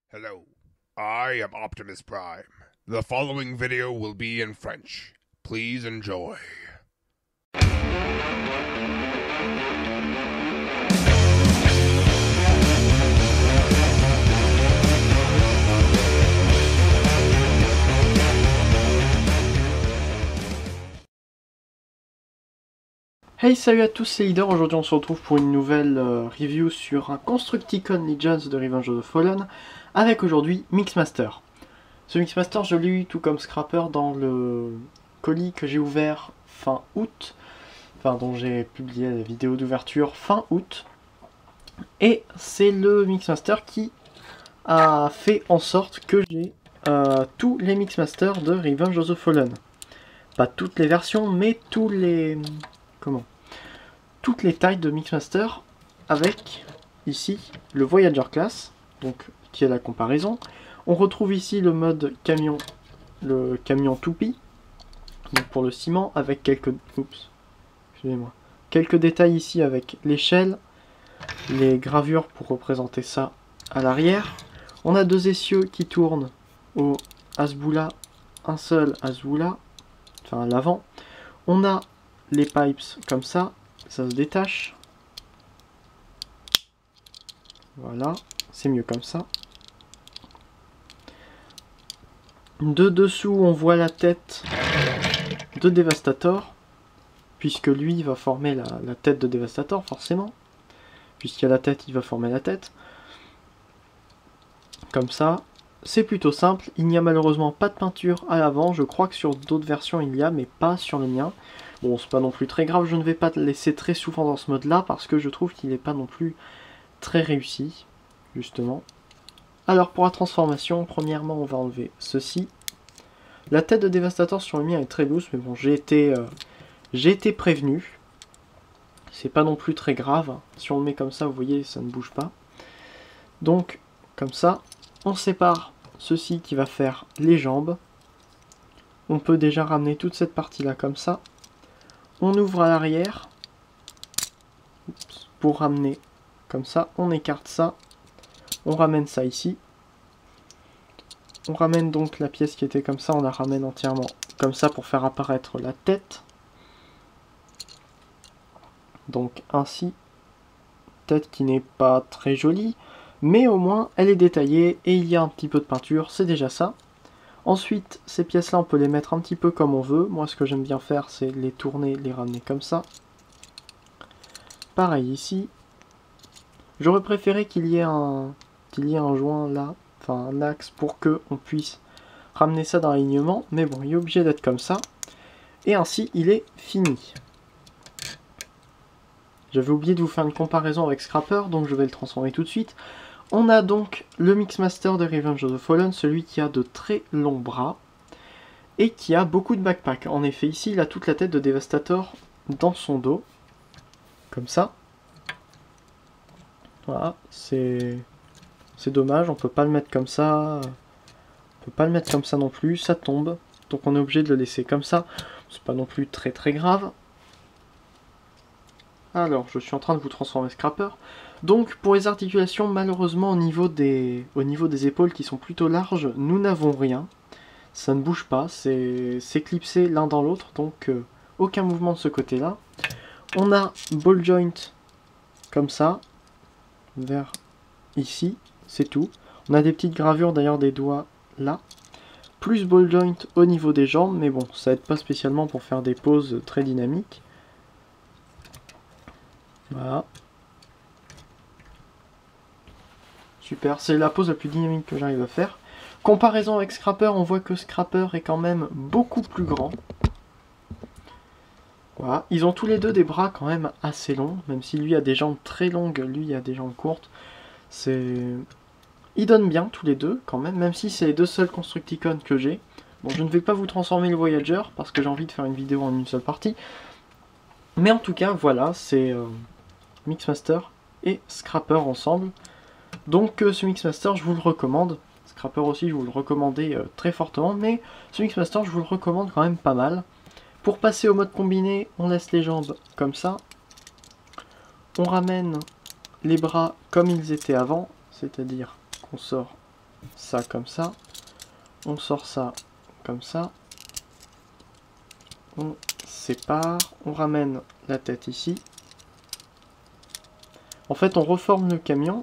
Hello, I am Optimus Prime. The following video will be in French. Please enjoy. Hey, salut à tous, c'est Leader. Aujourd'hui on se retrouve pour une nouvelle review sur un Constructicon Legends de Revenge of the Fallen avec aujourd'hui Mixmaster. Ce Mixmaster je l'ai eu tout comme Scrapper dans le colis que j'ai ouvert fin août, enfin dont j'ai publié la vidéo d'ouverture fin août. Et c'est le Mixmaster qui a fait en sorte que j'ai tous les Mixmasters de Revenge of the Fallen. Pas toutes les versions mais tous les... toutes les tailles de Mixmaster avec ici le Voyager Class, donc qui est la comparaison. On retrouve ici le mode camion, le camion toupie, donc pour le ciment avec quelques, quelques détails ici avec l'échelle, les gravures pour représenter ça à l'arrière. On a deux essieux qui tournent au Hasbulla, un seul Hasbulla, enfin à l'avant. On a les pipes comme ça se détache. Voilà, c'est mieux comme ça. De dessous, on voit la tête de Devastator, puisque lui va former la tête de Devastator, forcément. Puisqu'il y a la tête, il va former la tête. Comme ça. C'est plutôt simple. Il n'y a malheureusement pas de peinture à l'avant. Je crois que sur d'autres versions, il y a, mais pas sur le mien. Bon, c'est pas non plus très grave, je ne vais pas le laisser très souvent dans ce mode-là, parce que je trouve qu'il n'est pas non plus très réussi, justement. Alors, pour la transformation, premièrement, on va enlever ceci. La tête de Devastator sur le mien est très douce, mais bon, j'ai été prévenu. C'est pas non plus très grave. Si on le met comme ça, vous voyez, ça ne bouge pas. Donc, comme ça, on sépare ceci qui va faire les jambes. On peut déjà ramener toute cette partie-là comme ça. On ouvre à l'arrière pour ramener comme ça. On écarte ça. On ramène ça ici. On ramène donc la pièce qui était comme ça. On la ramène entièrement comme ça pour faire apparaître la tête. Donc ainsi. Tête qui n'est pas très jolie. Mais au moins elle est détaillée et il y a un petit peu de peinture. C'est déjà ça. Ensuite, ces pièces-là, on peut les mettre un petit peu comme on veut. Moi, ce que j'aime bien faire, c'est les tourner, les ramener comme ça. Pareil ici. J'aurais préféré qu'il y ait un joint là, enfin un axe, pour que on puisse ramener ça dans l'alignement. Mais bon, il est obligé d'être comme ça. Et ainsi, il est fini. J'avais oublié de vous faire une comparaison avec Scrapper, donc je vais le transformer tout de suite. On a donc le Mixmaster de Revenge of the Fallen, celui qui a de très longs bras et qui a beaucoup de backpack. En effet, ici, il a toute la tête de Devastator dans son dos, comme ça. Voilà, c'est dommage, on peut pas le mettre comme ça. On peut pas le mettre comme ça non plus, ça tombe. Donc on est obligé de le laisser comme ça. C'est pas non plus très très grave. Alors, je suis en train de vous transformer Scrapper. Donc, pour les articulations, malheureusement, au niveau des épaules qui sont plutôt larges, nous n'avons rien. Ça ne bouge pas, c'est clipsé l'un dans l'autre, donc aucun mouvement de ce côté-là. On a ball joint comme ça, vers ici, c'est tout. On a des petites gravures d'ailleurs des doigts là. Plus ball joint au niveau des jambes, mais bon, ça aide pas spécialement pour faire des poses très dynamiques. Voilà. Super, c'est la pose la plus dynamique que j'arrive à faire. Comparaison avec Scrapper, on voit que Scrapper est quand même beaucoup plus grand. Voilà, ils ont tous les deux des bras quand même assez longs, même si lui a des jambes très longues, lui a des jambes courtes. Ils donnent bien tous les deux quand même si c'est les deux seuls Constructicons que j'ai. Bon, je ne vais pas vous transformer le Voyager parce que j'ai envie de faire une vidéo en une seule partie. Mais en tout cas, voilà, c'est Mixmaster et Scrapper ensemble. Donc ce Mixmaster, je vous le recommande. Scrapper aussi, je vous le recommandais très fortement. Mais ce Mixmaster, je vous le recommande quand même pas mal. Pour passer au mode combiné, on laisse les jambes comme ça. On ramène les bras comme ils étaient avant. C'est-à-dire qu'on sort ça comme ça. On sort ça comme ça. On sépare. On ramène la tête ici. En fait, on reforme le camion.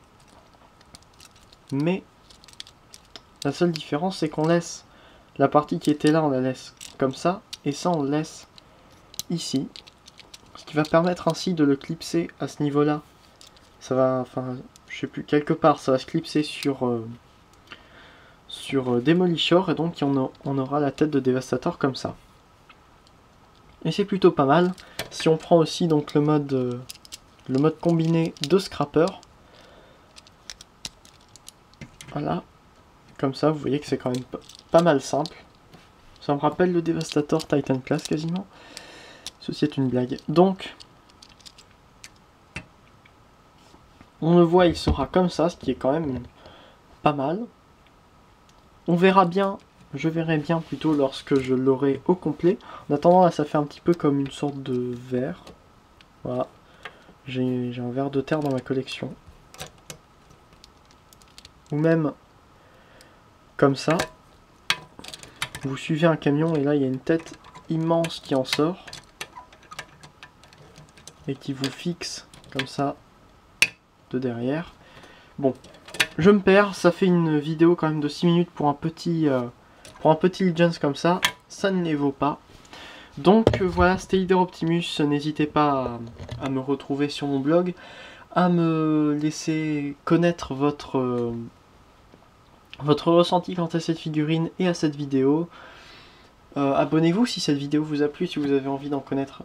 Mais la seule différence, c'est qu'on laisse la partie qui était là, on la laisse comme ça. Et ça, on le laisse ici. Ce qui va permettre ainsi de le clipser à ce niveau-là. Ça va, enfin, je sais plus, quelque part, ça va se clipser sur Demolishore. Et donc, on aura la tête de Devastator comme ça. Et c'est plutôt pas mal. Si on prend aussi donc le mode combiné de Scrapper. Voilà. Comme ça, vous voyez que c'est quand même pas mal simple. Ça me rappelle le Devastator Titan Class quasiment. Ceci est une blague. Donc, on le voit, il sera comme ça, ce qui est quand même pas mal. On verra bien, je verrai bien plutôt lorsque je l'aurai au complet. En attendant, là, ça fait un petit peu comme une sorte de verre. Voilà. J'ai un verre de terre dans ma collection. Ou même comme ça. Vous suivez un camion et là, il y a une tête immense qui en sort. Et qui vous fixe comme ça de derrière. Bon, je me perds, ça fait une vidéo quand même de 6 minutes pour un petit Legends comme ça ne les vaut pas. Donc voilà, c'était Leader Optimus, n'hésitez pas à me retrouver sur mon blog, à me laisser connaître votre ressenti quant à cette figurine et à cette vidéo. Abonnez-vous si cette vidéo vous a plu, si vous avez envie d'en connaître,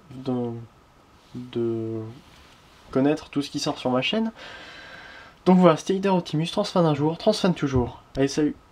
de connaître tout ce qui sort sur ma chaîne. Donc voilà, c'était Leader Optimus, transfan un jour, transfan toujours. Allez, salut!